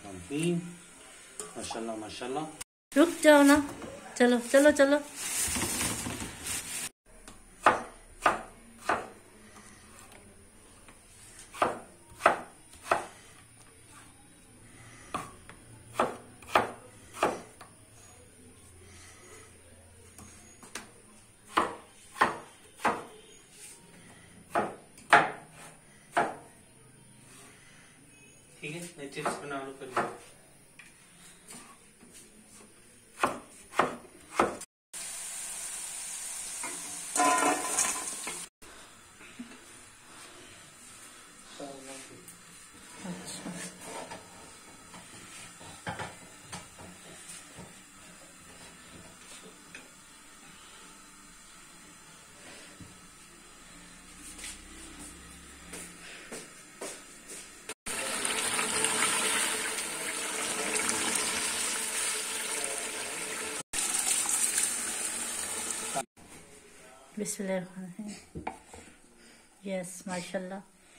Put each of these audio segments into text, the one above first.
बिस्मिल्लाहिर्रहमानिर्रहीम। माशाल्लाह माशाल्लाह। रुक जाओ ना, चलो चलो चलो। ठीक है, मैं चिप्स बना लूं कर। बिस्मिल्लाह। यस माशाल्लाह।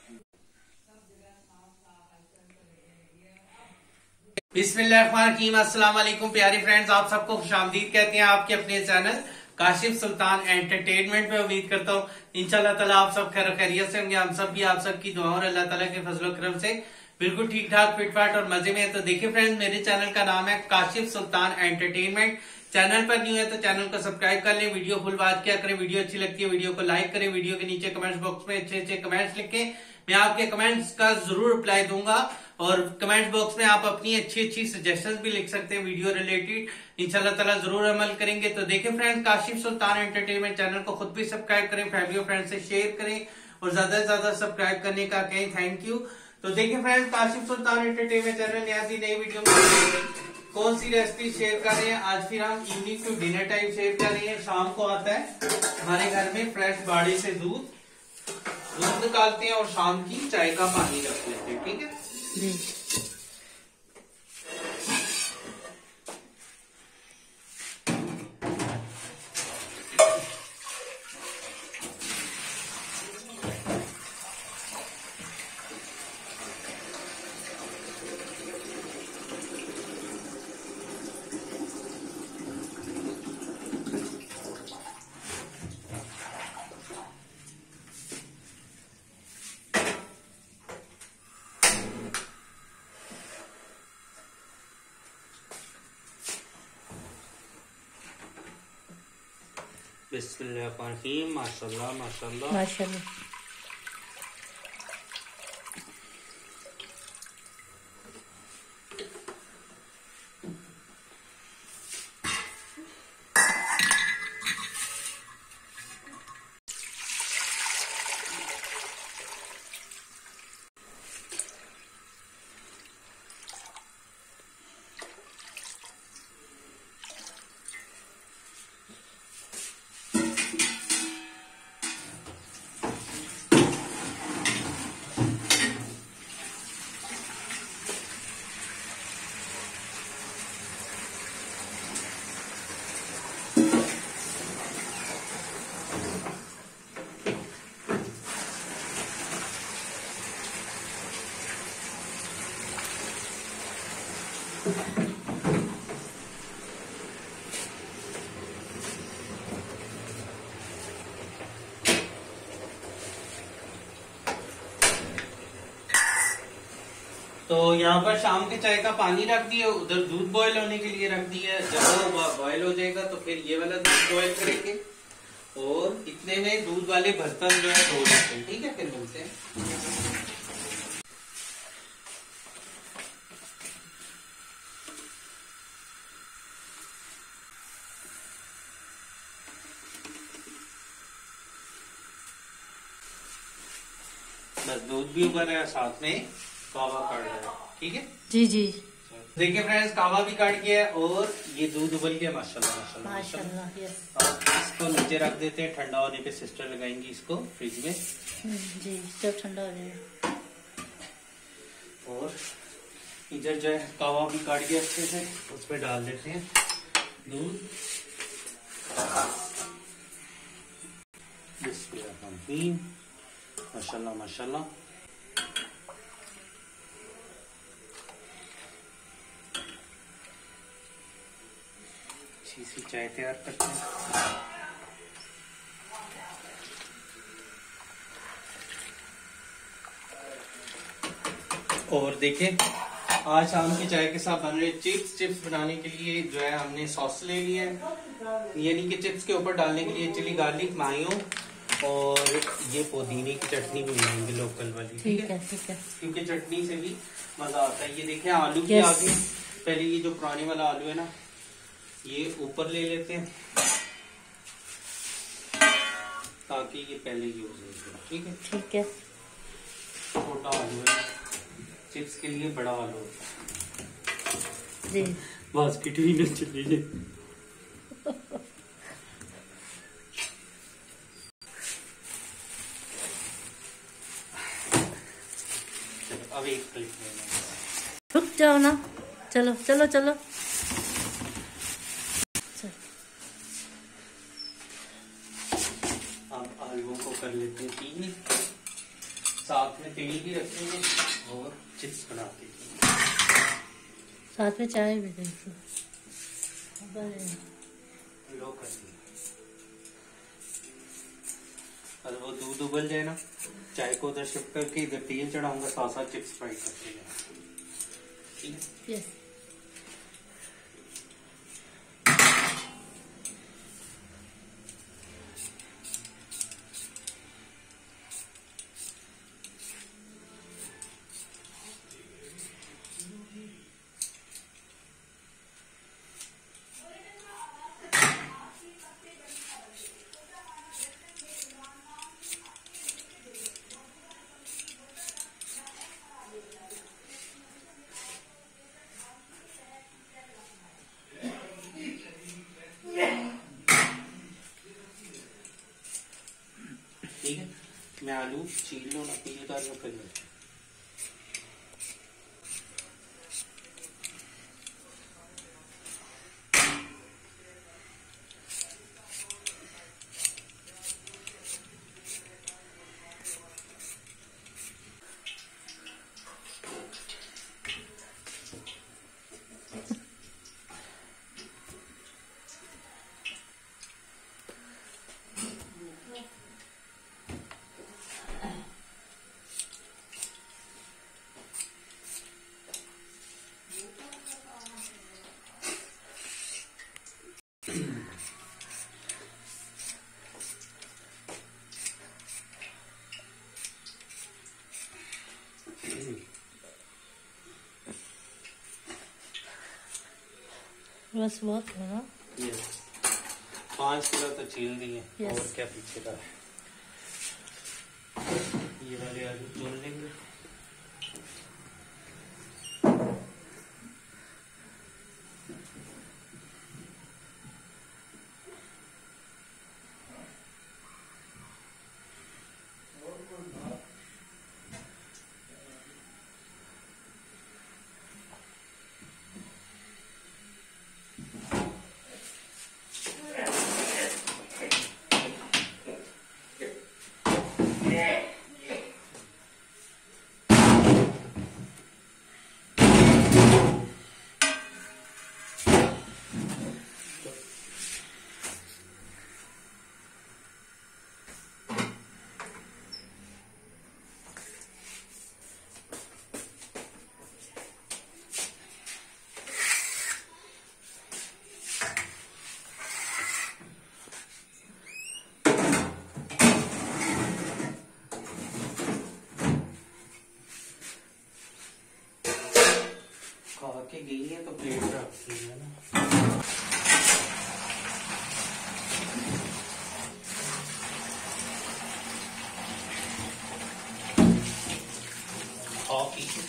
बिस्मिल्लाहिर्रहमानिर्रहीम। अस्सलाम वालेकुम प्यारे फ्रेंड्स, आप सबको खुशामदीद कहते हैं आपके अपने चैनल काशिफ सुल्तान एंटरटेनमेंट में। उम्मीद करता हूँ इंशाल्लाह ताला आप सब खैर खैरियत से होंगे। हम सब भी आप सबकी दुआ और अल्लाह ताला के फजल करम से बिल्कुल ठीक ठाक फिटफाट और मजे में। तो देखिए फ्रेंड्स, मेरे चैनल का नाम है काशिफ सुल्तान एंटरटेनमेंट। चैनल पर न्यू है तो चैनल को सब्सक्राइब कर लें, वीडियो फुल वॉच किया करें। वीडियो अच्छी लगती है वीडियो को लाइक करें, वीडियो के नीचे कमेंट्स बॉक्स में अच्छे अच्छे कमेंट्स लिखें, मैं आपके कमेंट्स का जरूर रिप्लाई दूंगा। और कमेंट बॉक्स में आप अपनी अच्छी अच्छी सजेशंस भी लिख सकते हैं वीडियो रिलेटेड, इंशाल्लाह ताला जरूर अमल करेंगे। तो देखिए friends, Kashif Sultan entertainment channel को खुद भी सब्सक्राइब करें, फैमिली और फ्रेंड से शेयर करें और ज्यादा से ज्यादा सब्सक्राइब करने का कहें थैंक यू। तो देखिए friends, Kashif Sultan entertainment channel नई वीडियो में कौन सी रेसिपी शेयर कर रहे हैं। आज फिर हम evening to dinner time share कर रहे हैं। शाम को आता है हमारे घर में फ्रेश बाड़ी से दूध निकालते हैं और शाम की चाय का पानी रख लेते हैं। ठीक है जी। बिस्मिल्लाहिर्रहमानिर्रहीम। माशाल्लाह माशाल्लाह माशाल्लाह। तो यहाँ पर शाम के चाय का पानी रख दिया, उधर दूध बॉईल होने के लिए रख दिया। जब वो बॉईल हो जाएगा तो फिर ये वाला दूध बॉईल करेंगे और इतने में दूध वाले बर्तन जो है धो लेते हैं। ठीक है, फिर मिलते हैं। बस दूध भी उबल रहा है, साथ में कावा काट रहा है। ठीक है जी जी। देखिए फ्रेंड्स, कावा भी काट गया है और ये दूध उबल गया। माशाल्लाह माशाल्लाह माशाल्लाह। यस। अब इसको नीचे रख देते हैं, ठंडा होने पे सिस्टर लगाएंगी इसको फ्रिज में। जी, जब ठंडा हो जाएगा। और इधर जो है कावा भी काट गया अच्छे से, उसमें डाल देते हैं दूध। बिस्मिल्लाहिर्रहमानिर्रहीम। माशाल्लाह माशाल्लाह। अच्छी सी चाय तैयार करते हैं। और देखें, आज शाम की चाय के साथ बन रहे चिप्स। चिप्स बनाने के लिए जो है हमने सॉस ले लिया है, यानी कि चिप्स के ऊपर डालने के लिए चिली गार्लिक मायो और ये पुदीने की चटनी भी बनाएंगे लोकल वाली। ठीक है, क्योंकि चटनी से भी मजा आता है। ये देखें आलू की आगे, पहले ये जो पुराने वाला आलू है ना, ये ऊपर ले लेते हैं ताकि ये पहले यूज हो। ठीक है, ठीक है। छोटा आलू है, चिप्स के लिए बड़ा आलू जी। बास्केट भी न चली जाए। अब एक प्लेट लेना। रुक जाओ ना, चलो चलो चलो। अब आलूओं को कर लेते हैं पीने, साथ में तेल भी रखेंगे और चिप्स बनाते हैं, साथ में चाय भी दे दो। लो कर दिया। और वो दूध उबल जाए ना, चाय को उधर शिफ्ट करके इधर तेल चढ़ाऊंगा, साथ साथ चिप्स फ्राई करते हैं। ठीक है, यस। ठीक है, मैं आलू छील लूँ ना, पील कर लो फिर। बस बहुत है ना। 5 किलो तो छील दिए। Yes. और क्या पीछे का है, ये वाले आलू तोड़ लेंगे। खा के गई है तो प्लेट रखती है ना। खा पी के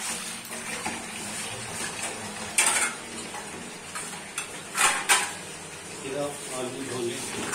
आलू धो लेंगे।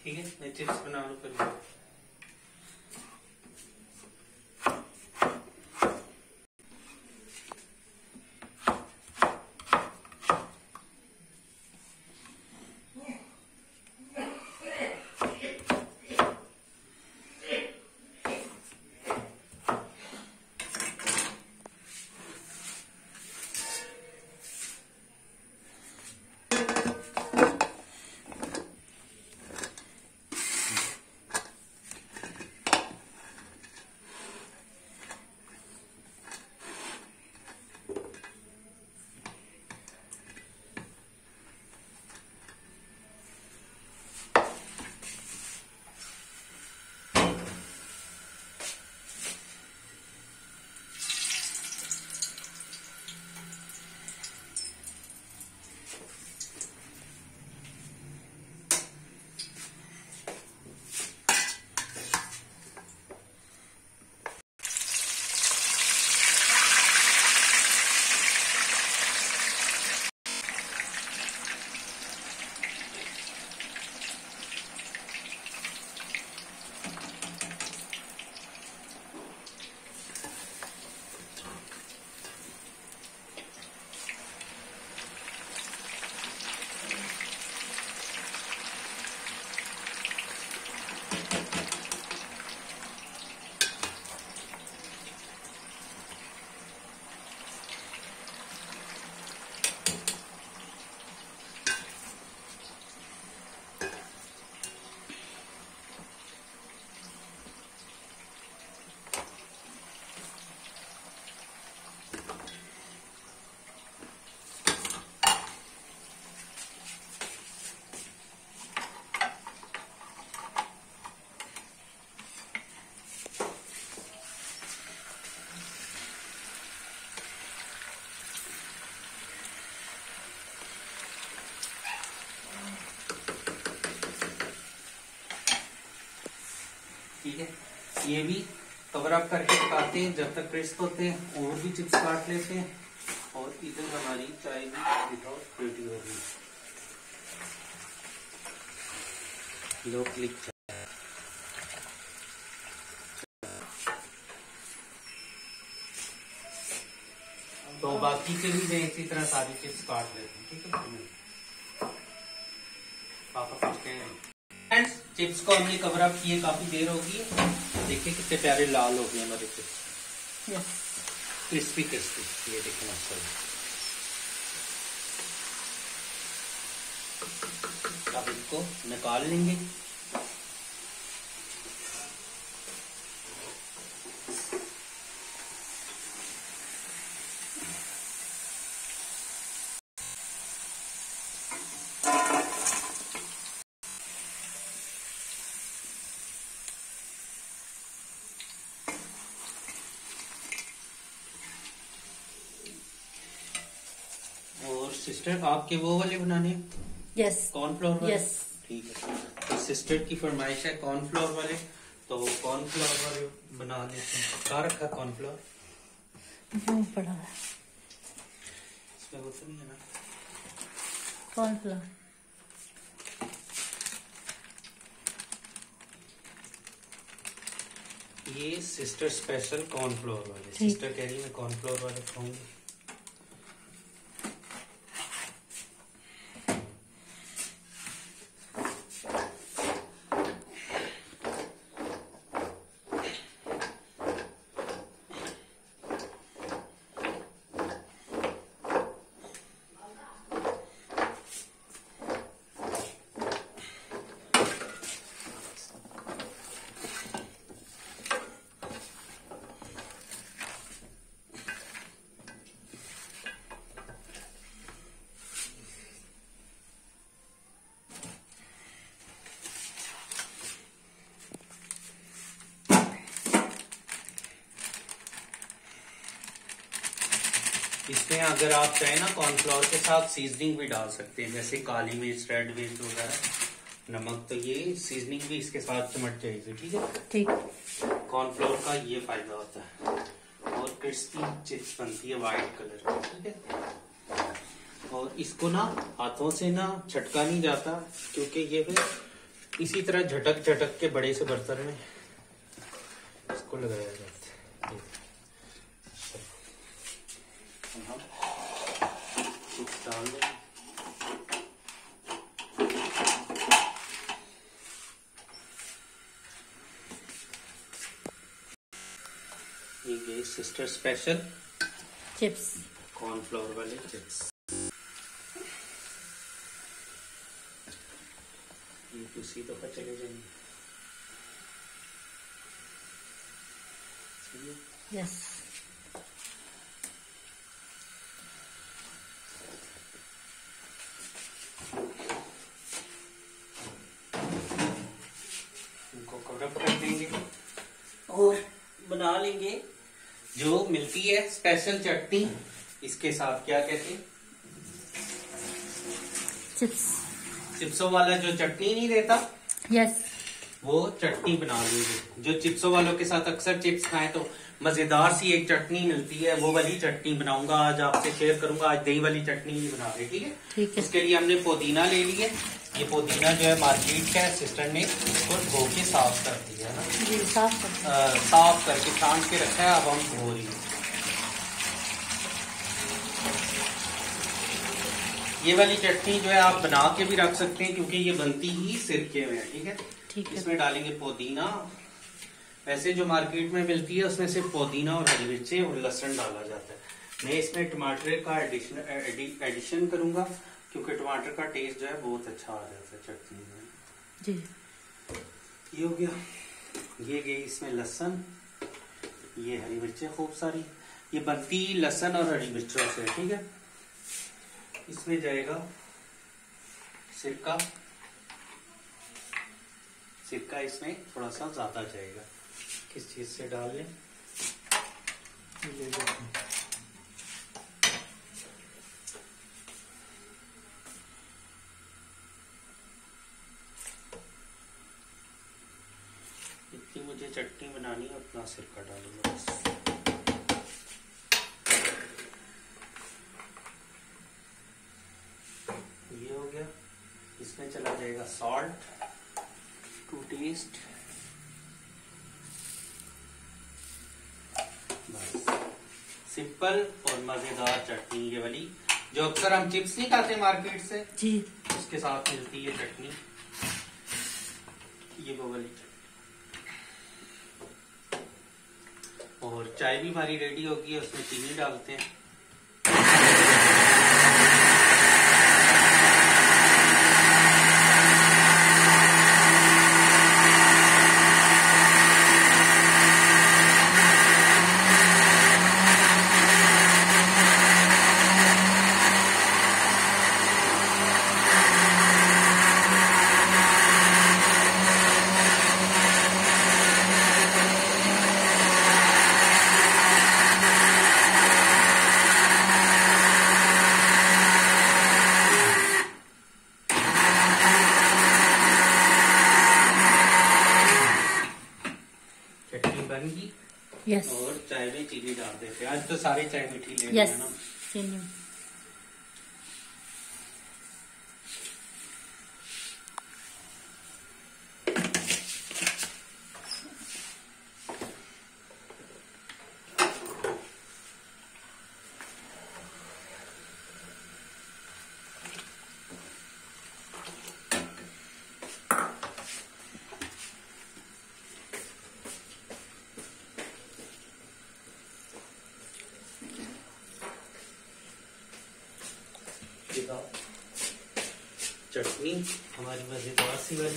ठीक है, मैं चिप्स बना लूँ फिर। ठीक है, ये भी कवर अप करके पकाते हैं जब तक क्रिस्प होते हैं, और भी चिप्स काट लेते हैं। और इधर हमारी चाय भी विदाउट रेडी हो गई। लो क्लिक तो बाकी के भी मैं इसी तरह सारी चिप्स काट लेते हैं। ठीक है, पापा कुछ कह रहे हैं। फ्रेंड्स, चिप्स को हमने कवर अप किए काफी देर होगी। देखिए कितने प्यारे लाल हो गए हमारे चिप्स, क्रिस्पी क्रिस्पी। ये देखिए माशाल्लाह। अब इनको निकाल लेंगे। सिस्टर, आपके वो वाले बनाने हैं? यस। कॉर्नफ्लोर वाले? यस। ठीक है, तो सिस्टर की फरमाइश है कॉर्नफ्लोर वाले, तो कॉर्नफ्लोर वाले बना लेते हैं। कहाँ रखा कॉर्नफ्लोर? वो पड़ा है इसमें, वो तो नहीं है ना कॉर्नफ्लोर। ये सिस्टर स्पेशल कॉर्नफ्लोर वाले। सिस्टर कह रही मैं कॉर्नफ्लोर वाले खाऊंगी। इसमें अगर आप चाहें ना कॉर्नफ्लोर के साथ सीजनिंग भी डाल सकते हैं, जैसे काली मिर्च, रेड मिर्च वगैरह, नमक। तो ये सीजनिंग भी इसके साथ चमट जाएगी। ठीक है, ठीक। कॉर्नफ्लोर का ये फायदा होता है। और क्रिस्पी चिप्स बनती है व्हाइट कलर। ठीक है, और इसको ना हाथों से ना छटका नहीं जाता, क्योंकि ये फिर इसी तरह झटक झटक के बड़े से बर्तन में इसको लगाया जाता है। चिप्स डाल दें। ये सिस्टर स्पेशल चिप्स, कॉर्नफ्लोर वाले चिप्स। ये दूसरी दफा चले जाएंगे। यस। इनको कवर कर देंगे और बना लेंगे जो मिलती है स्पेशल चटनी। इसके साथ क्या कहते हैं, चिप्स, चिप्सों वाला जो चटनी नहीं देता, यस, वो चटनी बना लेंगे। जो चिप्सों वालों के साथ अक्सर चिप्स खाएं तो मजेदार सी एक चटनी मिलती है, वो वाली चटनी बनाऊंगा आज आपसे शेयर करूंगा। आज दही वाली चटनी ही बना रहे, ठीक है। ठीक है। इसके लिए हमने पुदीना ले लिया। ये पुदीना जो है मार्केट का है, सिस्टर ने इसको धो के साफ कर दिया है ना। जी, साफ करके छान के रखा है, अब हम धो रही हैं। ये वाली चटनी जो है आप बना के भी रख सकते हैं क्योंकि ये बनती ही सिरके में है, ठीक है। ठीक है। इसमें डालेंगे पुदीना। वैसे जो मार्केट में मिलती है उसमें सिर्फ पुदीना और हरी मिर्ची और लहसुन डाला जाता है। मैं इसमें टमाटर का एडिशन करूंगा क्योंकि टमाटर का टेस्ट जो है बहुत अच्छा आ जाता है चटनी में जी। ये हो गया। ये गई इसमें लहसुन, ये हरी मिर्चें खूब सारी। ये बनती लहसुन और हरी मिर्चों से, ठीक है। इसमें जाएगा सिरका। सिरका इसमें थोड़ा सा ज्यादा जाएगा। किस चीज से डाल लें, इतनी मुझे चटनी बनानी है, उतना सिरका डालूंगा बस। ये हो गया। इसमें चला जाएगा सॉल्ट टू टेस्ट। बस सिंपल और मजेदार चटनी ये वाली जो अक्सर हम चिप्स नहीं खाते मार्केट से जी, उसके साथ मिलती है चटनी। ये वो वाली चटनी। और चाय भी हमारी रेडी होगी, उसमें चीनी डालते हैं। यस। और चाय में चीनी डाल देते हैं। आज तो सारी चाय मीठी ले रहे यस, हैं ना। चीनी। चटनी हमारी मजेदार सी वाली।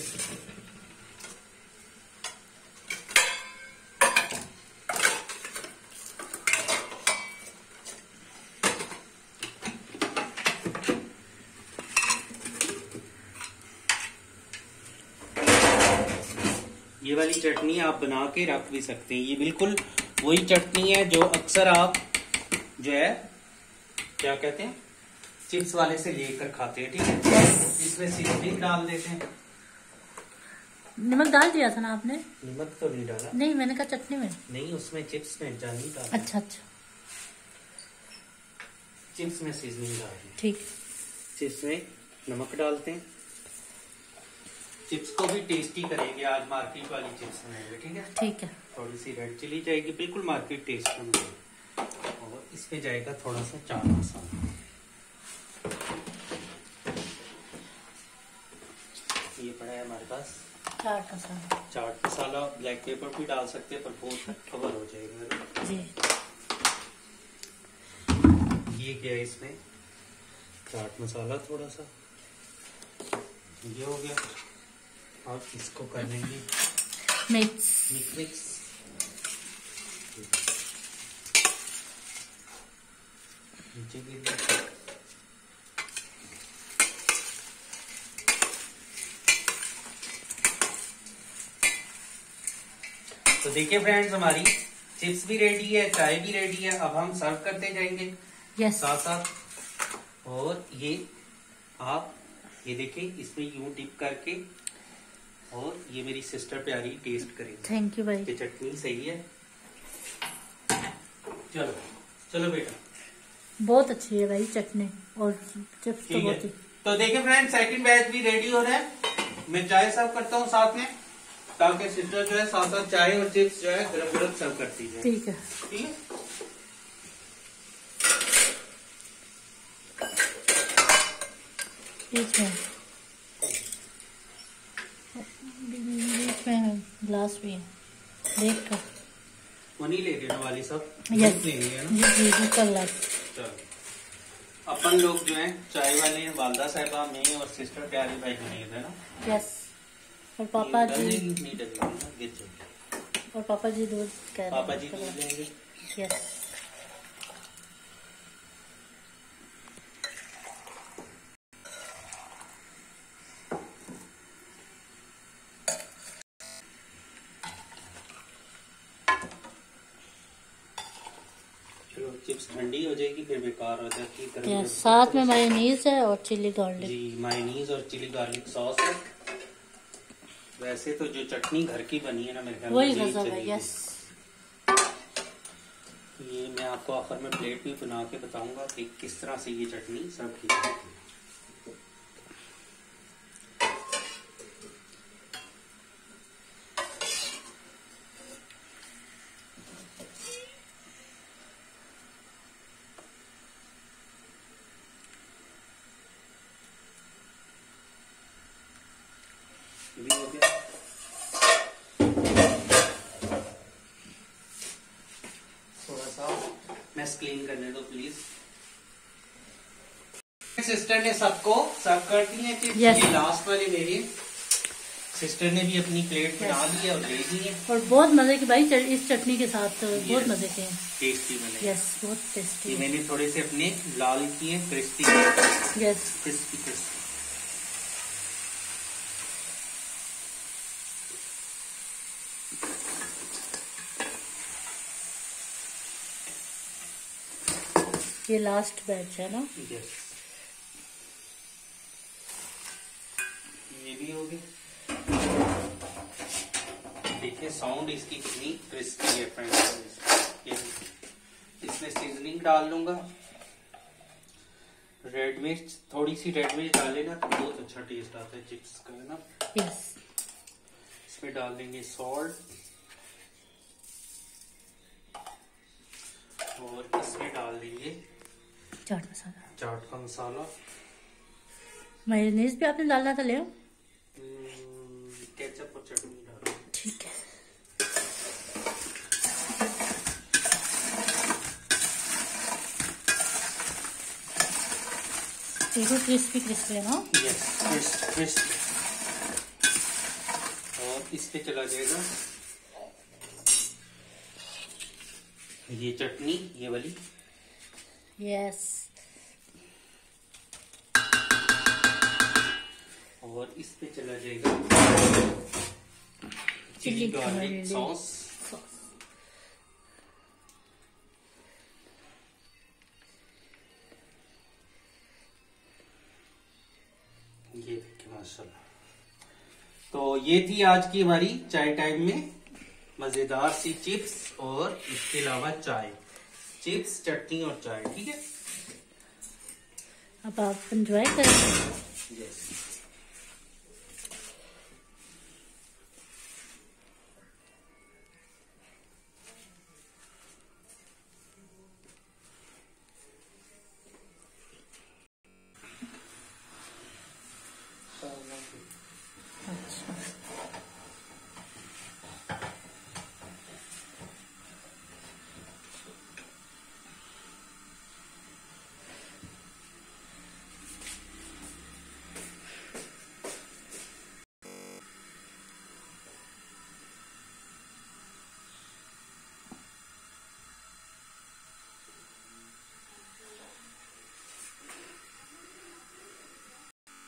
ये वाली चटनी आप बना के रख भी सकते हैं। ये बिल्कुल वही चटनी है जो अक्सर आप जो है क्या कहते हैं चिप्स वाले से लेकर खाते हैं, ठीक है। इसमें सीजनिंग डाल देते हैं। नमक डाल दिया था ना आपने? नमक तो नहीं डाला। नहीं, मैंने कहा चटनी में। नहीं, उसमें चिप्स में नहीं डाला। अच्छा अच्छा, चिप्स में सीजनिंग डाल दी। ठीक। चिप्स में नमक डालते हैं चिप्स को भी टेस्टी करेंगे आज, मार्केट वाली चिप्स बनाएंगे, ठीक है। ठीक है। थोड़ी सी रेड चिली जाएगी, बिल्कुल मार्केट टेस्ट में। और इसमें जाएगा थोड़ा सा चाट मसाला। ये पड़ा है हमारे पास चाट मसाला। चाट मसाला, ब्लैक पेपर भी डाल सकते हैं पर बहुत कवर हो जाएगा जी। ये क्या है, इसमें चाट मसाला थोड़ा सा, ये हो गया। अब इसको कर लेंगे मिक्स। मिक्स। नीचे गिर गया। तो देखिए फ्रेंड्स, हमारी चिप्स भी रेडी है, चाय भी रेडी है। अब हम सर्व करते जाएंगे यस। साथ साथ। और ये आप ये देखिए, इसमें यूं डिप करके, और ये मेरी सिस्टर प्यारी टेस्ट करेगी। थैंक यू भाई। ये चटनी सही है। चलो चलो बेटा। बहुत अच्छी है भाई चटनी और चिप्स तो ठीक है। बहुत ही। तो देखिए फ्रेंड्स, सेकंड बैच भी रेडी हो रहा है। मैं चाय सर्व करता हूँ साथ में, ताकि सिस्टर जो है साथ साथ चाय और चिप्स जो है गरम गरम सर्व करती है। ठीक है। ठीक है। बीच में ग्लास भी है, देख कर। वो नहीं ले रही ना वाली सब, यस। ले रही है ना। जी जी कर ला। चलो, अपन लोग जो है चाय वाले हैं, वालदा साहबा, मैं और सिस्टर प्यारी भाई नहीं है ना। यस। और पापा जी, नहीं डलेगी, गिर जाएगी। और पापा जी दूध कह रहे हैं। पापा जी दूध लेंगे। यस। चलो, चिप्स ठंडी हो जाएगी फिर बेकार हो जाती है। गरम गरम साथ में मायोनीज है और चिली गार्लिक। जी, मायोनीज और चिली गार्लिक सॉस है। वैसे तो जो चटनी घर की बनी है ना, मेरे ख्याल में वही यही गजब है। चलेगी। यस। ये मैं आपको आखिर में प्लेट भी बना के बताऊंगा कि किस तरह से ये चटनी सर्व की जाती है। ये भी हो गया। थोड़ा सा मैस क्लीन करने दो प्लीज। सिस्टर ने सबको सर्व कर दी है चिप्स। Yes. ये लास्ट वाली मेरी सिस्टर ने भी अपनी प्लेट बना ली है और ले ली है। और बहुत मजे की भाई, इस चटनी के साथ बहुत मजे के हैं। टेस्टी बने। यस, बहुत टेस्टी। ये मैंने थोड़े से अपने लाल किए, क्रिस्पी। यस। Crispy crispy. ये लास्ट बैच है ना। यस। ये भी हो गया। देखिए साउंड इसकी कितनी क्रिस्पी है फ्रेंड्स। इसमें सीजनिंग डाल लूंगा। रेड मिर्च, थोड़ी सी रेड मिर्च डाले ना तो बहुत अच्छा टेस्ट आता है चिप्स का, है ना। यस। इसमें डाल देंगे सॉल्ट, और इसमें डाल देंगे चाट मसाला। चाट का मसाला। मायोनीज भी आपने डालना था, ले आओ। केचप और चटनी डालो। ठीक है। बिल्कुल क्रिस्पी क्रिस्पी है ना। Yes, crisp. और इस पे चला जाएगा ये चटनी, ये वाली। यस। और इस पे चला जाएगा चिली गार्लिक सॉस। ये देखिए माशाल्लाह। तो ये थी आज की हमारी चाय टाइम में मजेदार सी चिप्स, और इसके अलावा चाय, चिप्स, चटनी और चाय। ठीक है, अब आप एंजॉय करें। यस।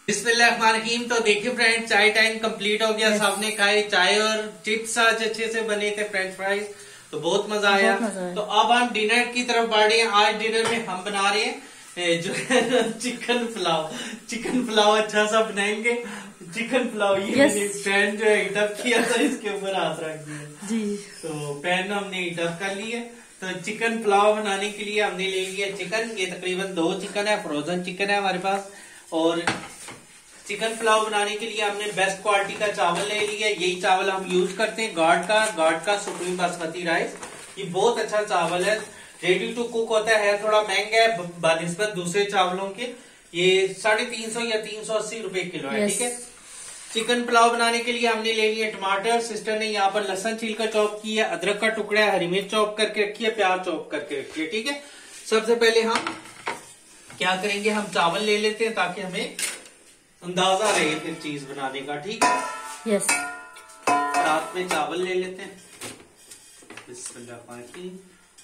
बिस्मिल्लाहिर्रहमानिर्रहीम। तो देखिए फ्रेंड, चाय टाइम कंप्लीट हो गया। सबने खाए चाय और चिप्स आज अच्छे से बने थे, फ्रेंच फ्राइज, तो बहुत मजा आया। तो अब हम डिनर की तरफ बढ़ रहे हैं। आज डिनर में हम बना रहे हैं जो है चिकन पुलाव। चिकन पुलाव अच्छा सा बनाएंगे। चिकन पुलाव ये मैंने पैन जो है हीटअप किया था, इसके ऊपर हाथ रख दिया जी। तो पैन हमने हीटअप कर लिया। तो चिकन पुलाव बनाने के लिए हमने ले लिया चिकन। ये तकरीबन 2 चिकन है, फ्रोजन चिकन है हमारे पास। और चिकन पुलाव बनाने के लिए हमने बेस्ट क्वालिटी का चावल ले लिया। यही चावल हम यूज करते हैं, गार्ड का सुप्रीम बासमती राइस। ये बहुत अच्छा चावल है, रेडी टू कुक होता है। थोड़ा महंगा है बनिस्बत दूसरे चावलों के। ये 350 या 380 रुपए किलो है। ठीक है। चिकन पुलाव बनाने के लिए हमने ले लिया टमाटर। सिस्टर ने यहाँ पर लहसुन छीलकर चॉप किया, अदरक का टुकड़ा है, हरी मिर्च चॉप करके रखी है, प्याज चॉप करके रखी है। ठीक है। सबसे पहले हम क्या करेंगे, हम चावल ले लेते हैं ताकि हमें अंदाजा रहे फिर चीज बनाने का। ठीक है। यस। साथ में चावल ले लेते हैं। बिस्मिल्लाह।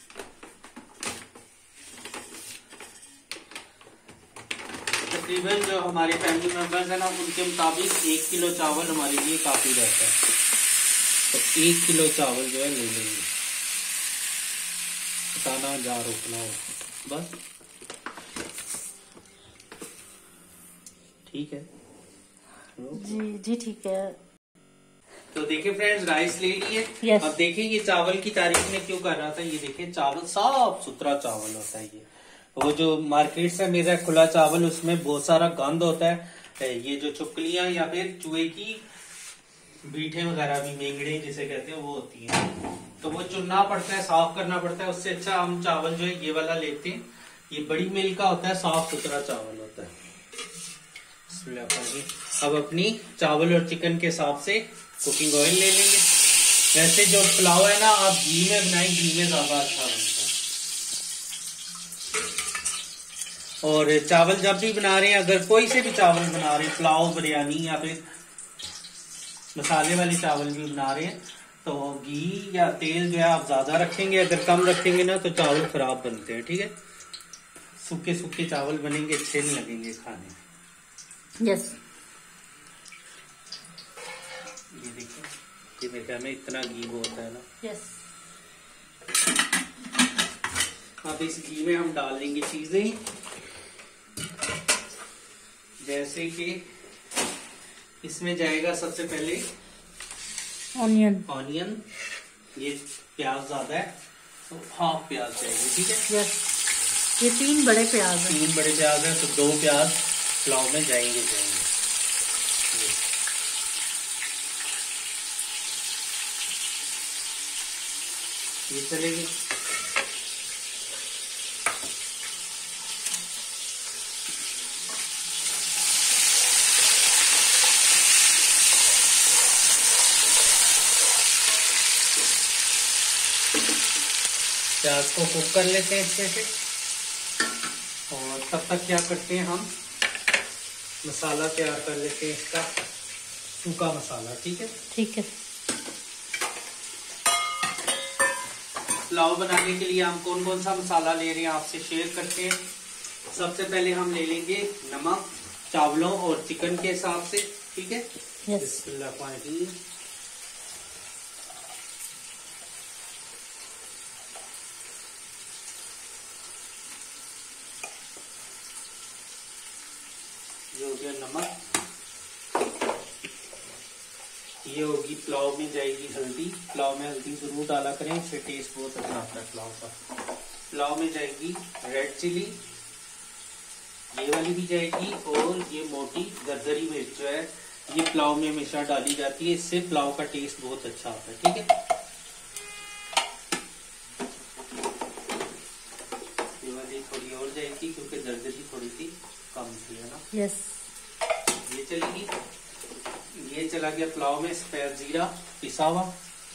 तकरीबन जो हमारे फैमिली मेंबर्स है ना, उनके मुताबिक 1 किलो चावल हमारे लिए काफी रहता है। तो 1 किलो चावल जो है ले लेंगे। पकाना जा रोकना हो बस। ठीक है जी ठीक है। तो देखिए फ्रेंड्स, राइस ले लिए। yes. अब देखिए ये चावल की तारीफ में क्यों कर रहा था। ये देखिए चावल साफ सुथरा चावल होता है। ये वो जो मार्केट से मिल रहा है खुला चावल, उसमें बहुत सारा गंद होता है। ये जो चुकलियां या फिर चूहे की बीठे वगैरह भी, मेंगड़े जिसे कहते हैं, वो होती है। तो वो चुनना पड़ता है, साफ करना पड़ता है। उससे अच्छा हम चावल जो है ये वाला लेते हैं। ये बड़ी मिल का होता है, साफ सुथरा चावल होता है। अब अपनी चावल और चिकन के हिसाब से कुकिंग ऑयल ले लेंगे। वैसे जो पुलाव है ना, आप घी में बनाएं, घी में ज्यादा अच्छा बनता है। और चावल जब भी बना रहे हैं, अगर कोई से भी चावल बना रहे हैं, पुलाव, बिरयानी या फिर मसाले वाले चावल भी बना रहे हैं, तो घी या तेल जो है आप ज्यादा रखेंगे। अगर कम रखेंगे ना तो चावल खराब बनते हैं। ठीक है। सूखे सूखे चावल बनेंगे, अच्छे नहीं लगेंगे खाने में। यस। ये देखिए, ये मेरे ख्याल में इतना घी वो होता है ना। यस। अब इस घी में हम डाल देंगे चीजें, जैसे कि इसमें जाएगा सबसे पहले ऑनियन। ये प्याज ज्यादा है तो हाफ प्याज चाहिए। ठीक है। यस। ये 3 बड़े प्याज हैं। 3 बड़े प्याज है तो 2 प्याज पुलाव में जाएंगे। ये चलेगी। प्याज को कुक कर लेते हैं अच्छे से। और तब तक क्या करते हैं, हम मसाला तैयार कर लेते हैं इसका, सूखा मसाला। ठीक है। ठीक है। पुलाव बनाने के लिए हम कौन कौन सा मसाला ले रहे हैं आपसे शेयर करते हैं। सबसे पहले हम ले लेंगे नमक, चावलों और चिकन के हिसाब से। ठीक है। बिस्मिल्लाह। ये हो गया नमक। ये होगी पुलाव में जाएगी हल्दी। पुलाव में हल्दी जरूर डाला करें, इससे टेस्ट बहुत अच्छा आता है पुलाव का। पुलाव में जाएगी रेड चिली, ये वाली भी जाएगी। और ये मोटी दरदरी मिर्च जो है, ये पुलाव में हमेशा डाली जाती है, इससे पुलाव का टेस्ट बहुत अच्छा आता है। ठीक है। ये वाली थोड़ी और जाएगी क्योंकि दरदरी थोड़ी सी कम थी, है ना। यस। ये चलेगी। ये चला गया पुलाव में सफेद जीरा पिसा हुआ।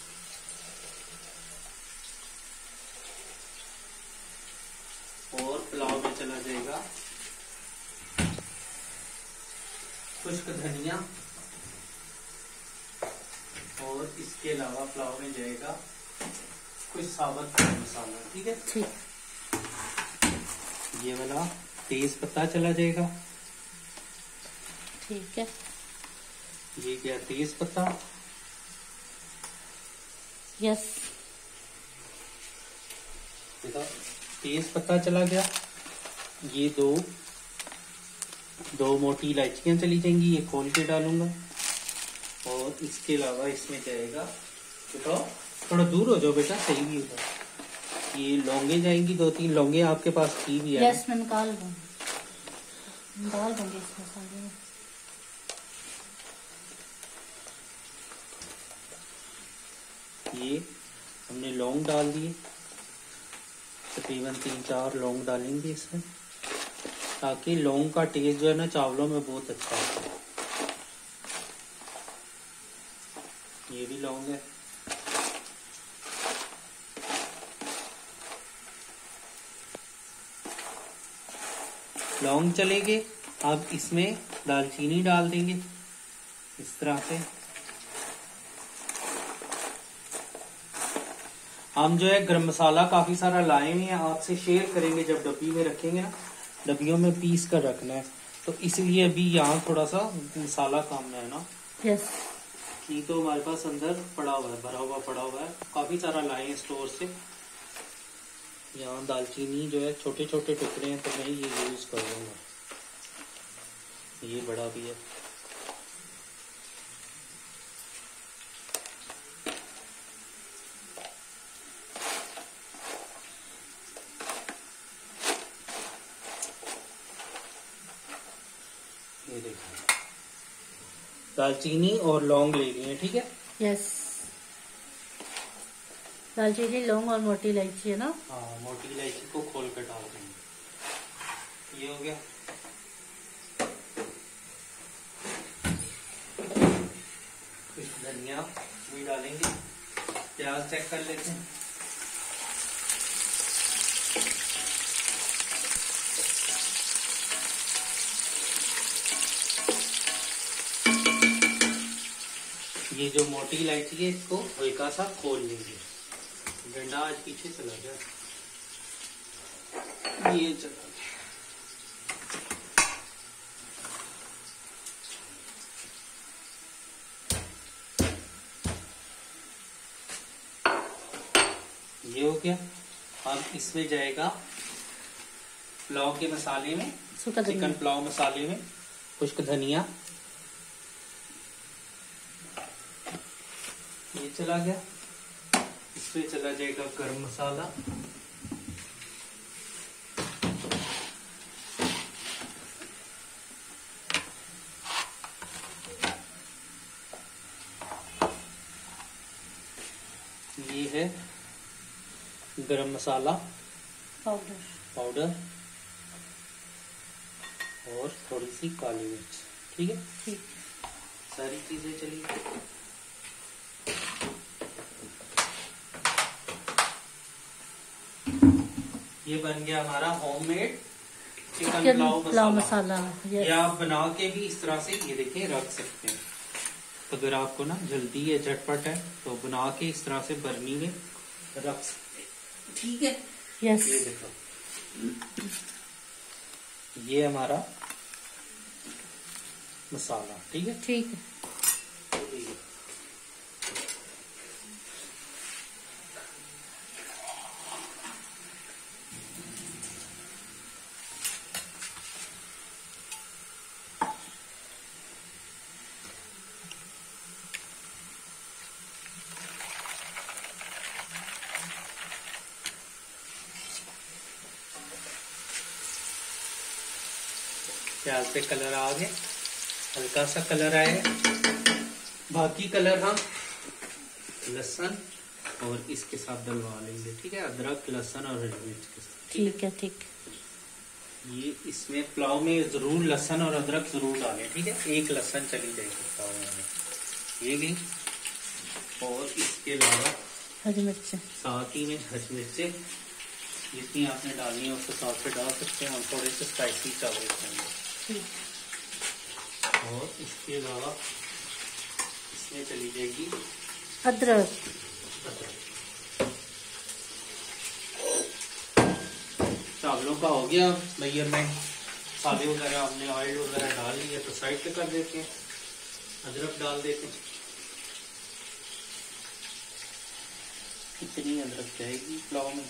और पुलाव में चला जाएगा खुश्क धनिया। और इसके अलावा पुलाव में जाएगा कुछ साबुत मसाला। ठीक है। ठीक। ये वाला तेज पत्ता चला जाएगा। ठीक है। ये गया तेज पत्ता। यस। देखा, तेज पत्ता चला गया। ये दो मोटी इलायचियां चली जाएंगी, ये खोल के डालूंगा। और इसके अलावा इसमें जाएगा, देखो थोड़ा दूर हो जाओ बेटा, सही भी होगा। ये लौंगे जाएंगी, 2-3 लौंगे आपके पास की भी है। यस, मैं निकाल दूंगी इस मसाले में। ये हमने लौंग डाल दिए, तकरीबन 3-4 लौंग डालेंगे इसमें, ताकि लौंग का टेस्ट जो है ना चावलों में बहुत अच्छा आता है। ये भी लौंग है। लौंग चलेंगे। अब इसमें दालचीनी डाल देंगे इस तरह से। हम जो है गरम मसाला काफी सारा लाए हुए हैं, आपसे शेयर करेंगे जब डब्बी में रखेंगे ना, डब्बियों में पीस कर रखना है, तो इसलिए अभी यहाँ थोड़ा सा मसाला कम है ना। यस। ये तो हमारे पास अंदर पड़ा हुआ है, भरा हुआ पड़ा हुआ है, काफी सारा लाए हैं स्टोर से। यहाँ दालचीनी जो है छोटे छोटे टुकड़े हैं, तो मैं ये यूज कर लूंगा। ये बड़ा भी है। ये देखो, दालचीनी और लौंग ले लिए हैं, ठीक है। यस। दालचीनी, लौंग और मोटी इलायची है ना। हाँ, मोटी इलायची को खोल कर डाल देंगे। ये हो गया। कुछ धनिया भी डालेंगे। प्याज चेक कर लेते हैं। ये जो मोटी इलायची है इसको हल्का सा खोल लेंगे। डंडा आज पीछे चला गया, ये चला गया। ये हो गया। अब इसमें जाएगा पुलाव के मसाले में, चिकन पुलाव मसाले में खुश्क धनिया, ये चला गया। इसमें चला जाएगा गरम मसाला, ये है गरम मसाला पाउडर और थोड़ी सी काली मिर्च, ठीक है। ठीक। सारी चीजें चली। ये बन गया हमारा होममेड चिकन पुलाव मसाला। ये आप बना के भी इस तरह से, ये देखिए, रख सकते हैं। अगर आपको ना जल्दी है, झटपट है, तो बना के इस तरह से बर्नी में रख सकते हैं, ठीक है। यस। ये देखो, ये हमारा मसाला, ठीक है। ठीक है। प्याज पे कलर आ गए, हल्का सा कलर आया। बाकी कलर हम लहसुन और इसके साथ डलवा लेंगे, ठीक है। अदरक, लहसुन और हरी मिर्च के साथ, ठीक है। ठीक। ये इसमें पुलाव में जरूर लहसुन और अदरक जरूर डालें, ठीक है। एक लहसुन चली जाएगी पुलाव में, ये भी। और इसके अलावा हरी मिर्च, साथ ही में हरी मिर्चें जितनी आपने डालनी है उसके साथ पे डाल सकते हैं। हम थोड़े से स्पाइसी चावल खाएंगे। और इसके अलावा इसमें चली जाएगी अदरक। चावलों का हो गया मेजरमेंट, मसाले वगैरह हमने ऑयल वगैरह डाल लिया तो साइड पे कर देते हैं। अदरक डाल देते हैं। कितनी अदरक जाएगी पुलाव में?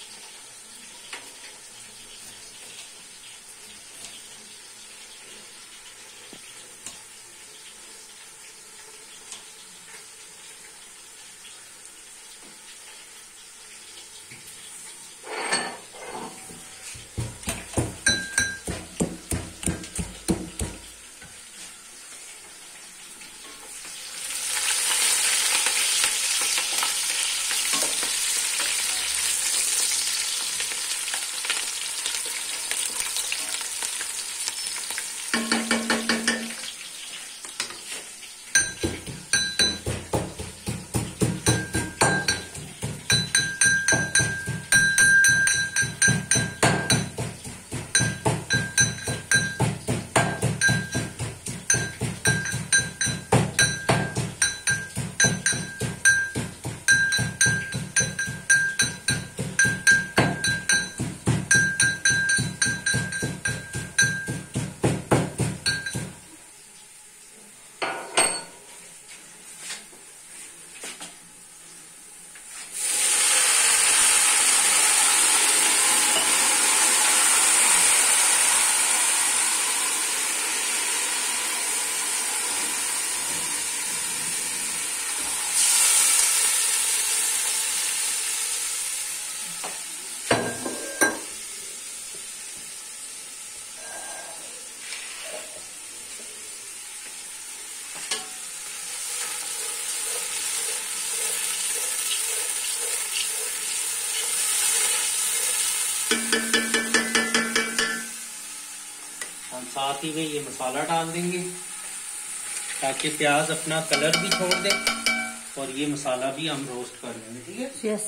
हम साथ ही में ये मसाला डाल देंगे ताकि प्याज अपना कलर भी छोड़ दे और ये मसाला भी हम रोस्ट कर लेंगे। ठीक है? यस।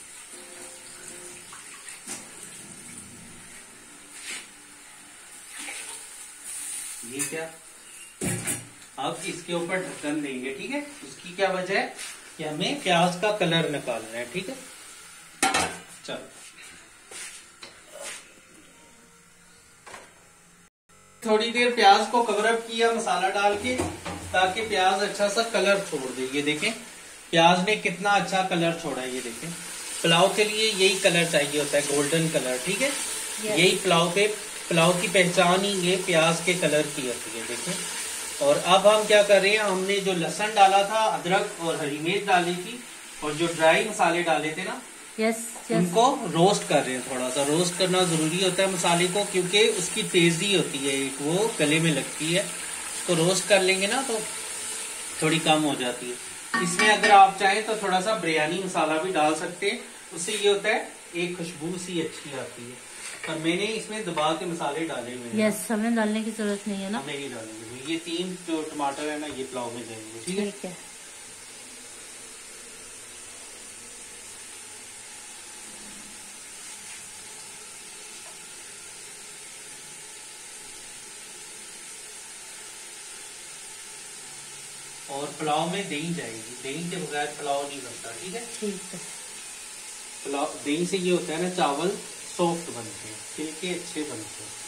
ये क्या, अब इसके ऊपर ढक्कन देंगे। ठीक है? उसकी क्या वजह है कि हमें प्याज का कलर निकालना है। ठीक है? चलो थोड़ी देर प्याज को कवर अप किया मसाला डाल के ताकि प्याज अच्छा सा कलर छोड़ दे। ये देखें प्याज ने कितना अच्छा कलर छोड़ा है। ये देखें पुलाव के लिए यही कलर चाहिए होता है, गोल्डन कलर। ठीक है? यही पुलाव की पहचान ही ये प्याज के कलर की होती है। देखें। और अब हम क्या कर रहे हैं, हमने जो लहसुन डाला था, अदरक और हरी मिर्च डाली थी और जो ड्राई मसाले डाले थे ना, यस। उनको रोस्ट कर रहे हैं। थोड़ा सा रोस्ट करना जरूरी होता है मसाले को, क्योंकि उसकी तेजी होती है एक, वो गले में लगती है। उसको रोस्ट कर लेंगे ना तो थोड़ी कम हो जाती है। इसमें अगर आप चाहें तो थोड़ा सा बिरयानी मसाला भी डाल सकते हैं, उससे ये होता है एक खुशबू सी अच्छी आती है। पर मैंने इसमें दबा के मसाले डाले हुए हैं। यस, हमें डालने की जरूरत नहीं है ना। नहीं डालेंगे। ये 3 जो टमाटर है ना, ये पुलाव में जाएंगे। ठीक है? ठीक है। और पुलाव में दही जाएगी। दही के बगैर पुलाव नहीं बनता। ठीक है? ठीक है। पुलाव दही से ये होता है ना, चावल सॉफ्ट बनते हैं, छिलके अच्छे बनते हैं।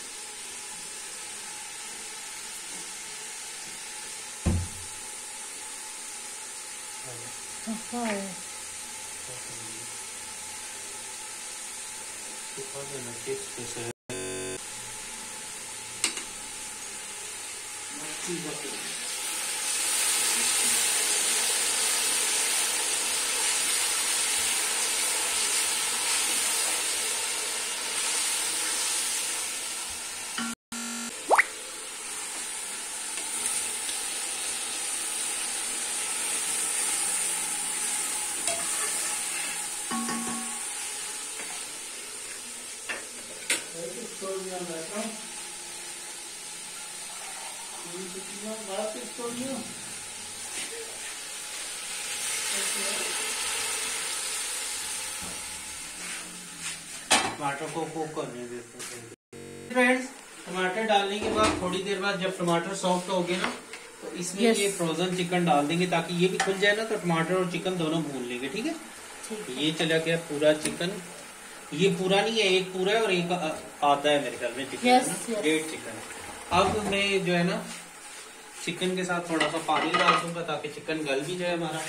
टमाटर को कुक करने देते हैं। फ्रेंड्स, टमाटर डालने के बाद थोड़ी देर बाद जब टमाटर सॉफ्ट हो गए ना, तो इसमें ये फ्रोजन चिकन डाल देंगे ताकि ये भी खुल जाए ना, तो टमाटर और चिकन दोनों भून लेंगे। ठीक है? ठीक है। ये चला गया पूरा चिकन। ये पूरा नहीं है, एक पूरा है और एक आधा है मेरे ख्याल में चिकन है ना, 1.5 चिकन है। अब मैं जो है ना चिकन के साथ थोड़ा सा पानी डाल दूंगा ताकि चिकन गल भी जाए हमारा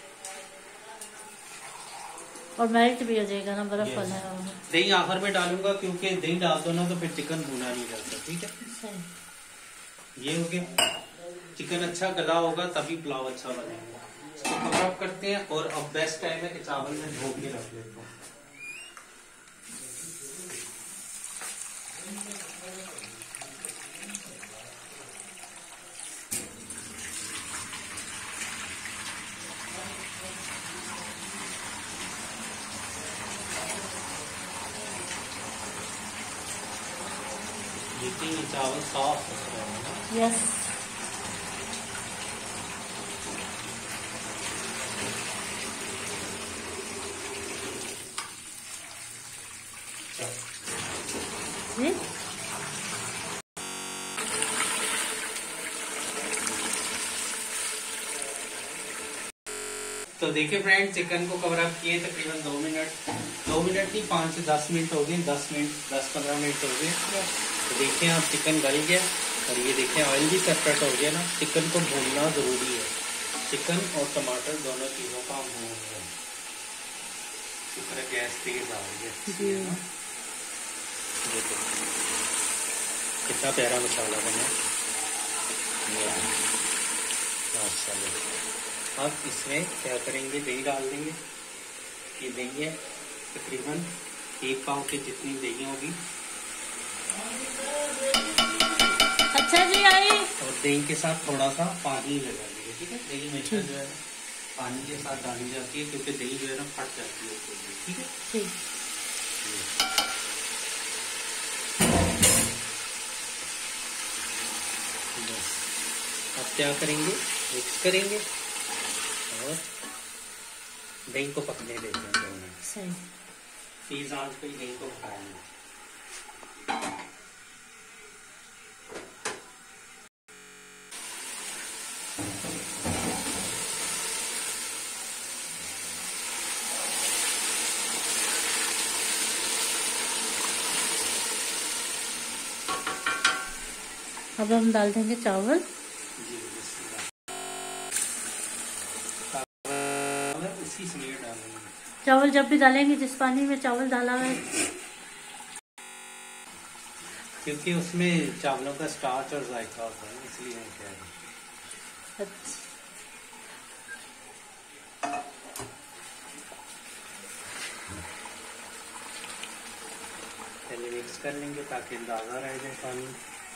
और मेल्ट भी हो जाएगा ना, बर्फ वाला है। दही आखिर में डालूंगा क्योंकि दही डाल दो ना तो फिर चिकन भुना नहीं जाता। ठीक है, ये हो गया। चिकन अच्छा गला होगा तभी पुलाव अच्छा बनेगा। इसको कवर अप करते हैं और अब बेस्ट टाइम है कि चावल में धो के रख लेता हूँ। देखिए ये चावल साफ सुथरा है ना। यस। जी तो देखिए फ्रेंड, चिकन को कवर अप किए तकरीबन 2 मिनट नहीं 5 से 10 मिनट हो गए, 10-15 मिनट हो गए। तो देखिए आप चिकन गल गया और ये देखिए ऑयल भी सेपरेट हो गया ना। चिकन को भूनना जरूरी है, चिकन और टमाटर दोनों चीजों का भून है। गैस तेज आ रही है। देखो कितना प्यारा मसाला बना। अब इसमें क्या करेंगे, दही डाल देंगे। ये दही है तकरीबन 1 पाव की जितनी दही होगी। अच्छा जी आई। और दही के साथ थोड़ा सा पानी लगा देंगे। ठीक है, दही हमेशा जो है पानी के साथ डाली जाती है क्योंकि दही जो है ना फट जाती है। ठीक है, ठीक। अब क्या करेंगे, मिक्स करेंगे और दही को पकने देते हैं दोनों। सही। तेज आंच पे दही को पकाएंगे। अब हम डाल देंगे चावल। इसी से डालेंगे चावल जब भी डालेंगे जिस पानी में चावल डाला है, क्योंकि उसमें चावलों का स्टार्च और जायका होता है, इसलिए मैं कह रहा हूँ। अच्छा। पहले मिक्स कर लेंगे ताकि अंदाजा रह जाए पानी।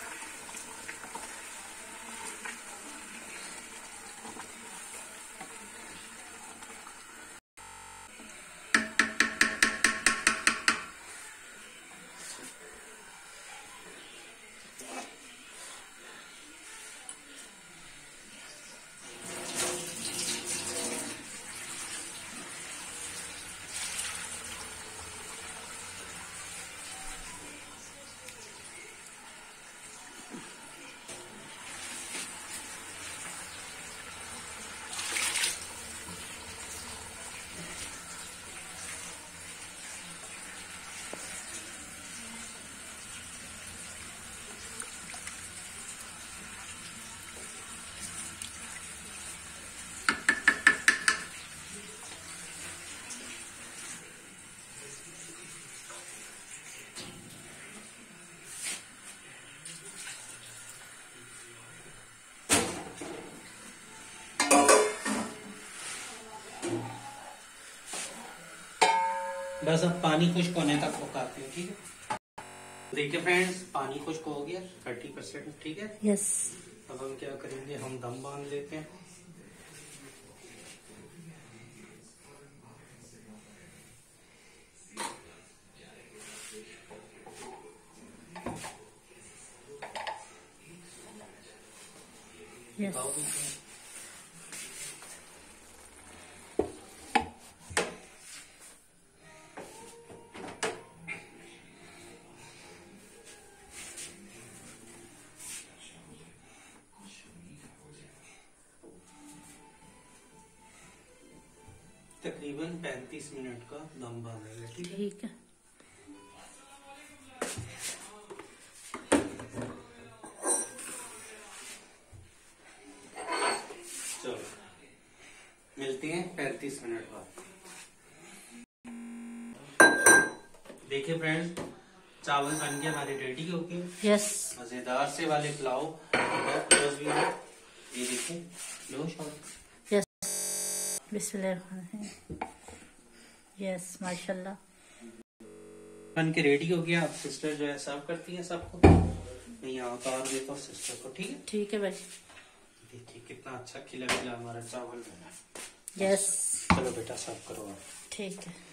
बस अब पानी खुश्क होने तक पकाते हैं। ठीक है, देखिए फ्रेंड्स पानी खुश्क हो गया 30%। ठीक है, यस। अब हम क्या करेंगे, हम दम बांध लेते हैं। यस। तकरीबन 35 मिनट का दम बांधेगा। ठीक है, ठीक है। मिलते हैं 35 मिनट बाद। देखिए फ्रेंड्स, चावल बन के हमारे रेडी हो गए। यस। मजेदार से वाले पुलाव। ये देखिए, लो शॉट। यस, बिस्मिल्लाह। यस, माशाल्लाह बन के रेडी हो गया। अब सिस्टर जो है सर्व करती है सबको। मैं यहाँ उतार देता हूँ सिस्टर को। ठीक है, ठीक है भाई। देखिए कितना अच्छा खिला खिला हमारा चावल बना। यस, चलो बेटा सर्व करो आप। ठीक है।